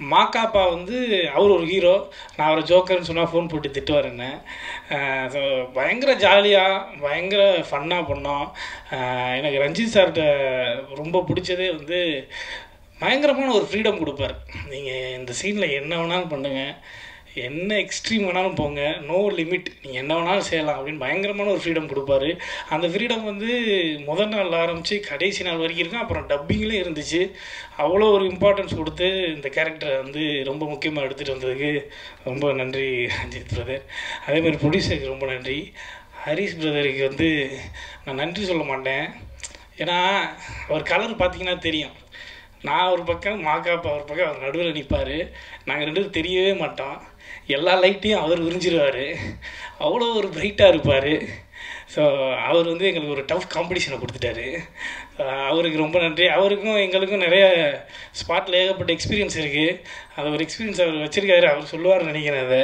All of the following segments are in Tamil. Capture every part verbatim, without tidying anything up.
மாக்காப்பா வந்து அவர் ஒரு ஹீரோ, நான் அவரை ஜோக்கர்னு சொன்னால் ஃபோன் போட்டு திட்டுவார் என்ன. ஸோ பயங்கர ஜாலியாக பயங்கர ஃபன்னாக பண்ணோம். எனக்கு ரஞ்சித் சார்கிட்ட ரொம்ப பிடிச்சதே வந்து பயங்கரமான ஒரு ஃப்ரீடம் கொடுப்பார். நீங்கள் இந்த சீனில் என்ன வேணாலும் பண்ணுங்கள், என்ன எக்ஸ்ட்ரீம் வேணாலும் போங்க, நோ லிமிட், நீங்கள் என்ன வேணாலும் செய்யலாம் அப்படின்னு பயங்கரமான ஒரு ஃப்ரீடம் கொடுப்பாரு. அந்த ஃப்ரீடம் வந்து முதல் நாள் ஆரம்பித்து கடைசி நாள் வரைக்கும் இருக்கும். அப்புறம் டப்பிங்லேயும் இருந்துச்சு. அவ்வளோ ஒரு இம்பார்ட்டன்ஸ் கொடுத்து இந்த கேரக்டரை வந்து ரொம்ப முக்கியமாக எடுத்துகிட்டு வந்ததுக்கு ரொம்ப நன்றி ரஞ்சித் பிரதர். அதேமாதிரி ப்ரொடியூசருக்கு ரொம்ப நன்றி. ஹரிஷ் பிரதருக்கு வந்து நான் நன்றி சொல்ல மாட்டேன், ஏன்னா அவர் கலர் பார்த்தீங்கன்னா தெரியும். நான் ஒரு பக்கம், மாக்காப்பா ஒரு பக்கம், அவர் நடுவில் நிற்பார். நாங்கள் ரெண்டு பேரும் தெரியவே மாட்டோம். எல்லா லைட்டையும் அவர் விரிஞ்சிருவார். அவ்வளோ ஒரு பிரைட்டாக இருப்பார். ஸோ அவர் வந்து எங்களுக்கு ஒரு டஃப் காம்படிஷனை கொடுத்துட்டாரு. அவருக்கு ரொம்ப நன்றி. அவருக்கும் எங்களுக்கும் நிறைய ஸ்பாட்டில் ஏகப்பட்ட எக்ஸ்பீரியன்ஸ் இருக்குது. அது ஒரு எக்ஸ்பீரியன்ஸ் அவர் வச்சுருக்காரு, அவர் சொல்லுவார் நினைக்கிறேன். அதை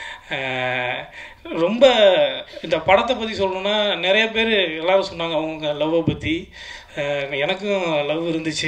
ரொம்ப இந்த படத்தை பற்றி சொல்லணுன்னா நிறைய பேர் எல்லோரும் சொன்னாங்க அவங்க லவ்வை பற்றி. எனக்கும் லவ் இருந்துச்சு.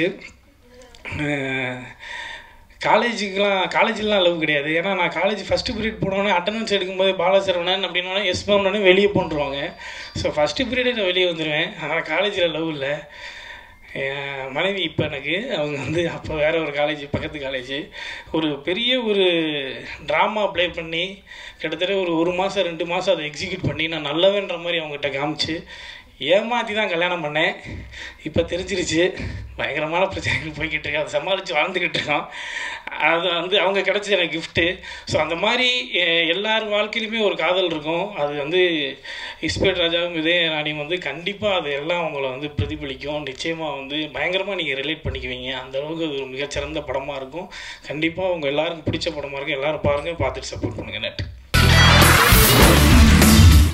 காலேஜுக்கெலாம் காலேஜிலாம் லவ் கிடையாது. ஏன்னா நான் காலேஜ் ஃபஸ்ட்டு பீரியட் போனோடனே அட்டண்டன்ஸ் எடுக்கும்போது பாலசரவணன் அப்படின்னா எஸ் மேம்னே வெளியே போட்டுருவாங்க. ஸோ ஃபஸ்ட்டு பீரியடே நான் வெளியே வந்துடுவேன். ஆனால் காலேஜில் லவ் இல்லை. என் மனைவி இப்போ எனக்கு, அவங்க வந்து அப்போ வேறு ஒரு காலேஜ், பக்கத்து காலேஜ். ஒரு பெரிய ஒரு ட்ராமா ப்ளே பண்ணி கிட்டத்தட்ட ஒரு ஒரு மாதம் ரெண்டு மாதம் அதை எக்ஸிக்யூட் பண்ணி நான் நல்லவேன்ற மாதிரி அவங்ககிட்ட காமிச்சு ஏமாற்றி தான் கல்யாணம் பண்ணேன். இப்போ தெரிஞ்சிருச்சு, பயங்கரமான பிரச்சனைகள் போய்கிட்டு இருக்கு. அதை சமாளித்து வாழ்ந்துக்கிட்டு இருக்கோம். அது வந்து அவங்க கிடச்ச எனக்கு கிஃப்ட்டு. ஸோ அந்த மாதிரி எல்லார் வாழ்க்கையிலுமே ஒரு காதல் இருக்கும். அது வந்து இஸ்பேட் ராஜாவும் இதே ராணியும் வந்து கண்டிப்பாக அது எல்லாம் அவங்கள வந்து பிரதிபலிக்கும். நிச்சயமாக வந்து பயங்கரமாக நீங்கள் ரிலேட் பண்ணிக்குவீங்க. அந்தளவுக்கு அது ஒரு மிகச்சிறந்த படமாக இருக்கும். கண்டிப்பாக அவங்க எல்லாருக்கும் பிடிச்ச படமாக இருக்கும். எல்லோரும் பாருங்கள், பார்த்துட்டு சப்போர்ட் பண்ணுங்கள். நன்றி.